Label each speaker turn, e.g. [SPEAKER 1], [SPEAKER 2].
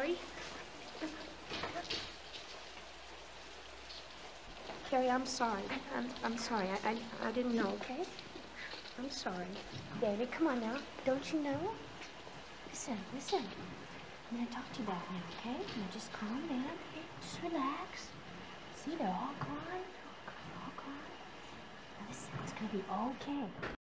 [SPEAKER 1] Carrie. Carrie, I'm sorry. I'm sorry. I didn't know, okay? I'm sorry. David, come on now. Don't you know? Listen. I'm gonna talk to you about it now, okay? Now just calm down. Just relax. See, they're all crying. All crying. Now listen, it's gonna be okay.